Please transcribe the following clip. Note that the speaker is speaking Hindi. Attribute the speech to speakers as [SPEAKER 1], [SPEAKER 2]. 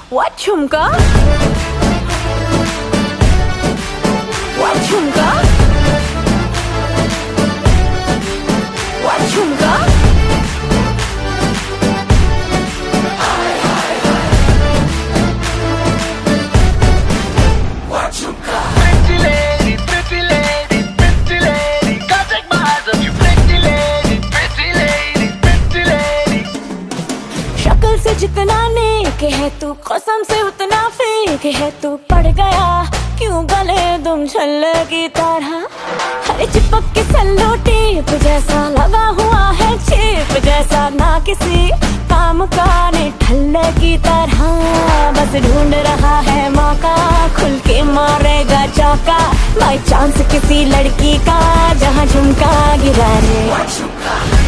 [SPEAKER 1] What jhumka? What jhumka? What jhumka?
[SPEAKER 2] What jhumka?
[SPEAKER 3] Pretty lady, pretty lady, pretty lady, can't take my eyes off you. Pretty lady, pretty lady, pretty lady.
[SPEAKER 1] शक्ल से जितना नेक है तू, कसम से उतना फेक है तू। पड़ गया क्यों गले तुम छल्ले की तरह, हर चिपक के सल्लो टेप जैसा लगा हुआ है चेप जैसा, ना किसी काम का ने ठल्ले की तरह। बस ढूंढ रहा है मौका, खुल के मारेगा चौका, बाई चांस किसी लड़की का जहाँ झुमका गिरा रे।
[SPEAKER 2] What jhumka?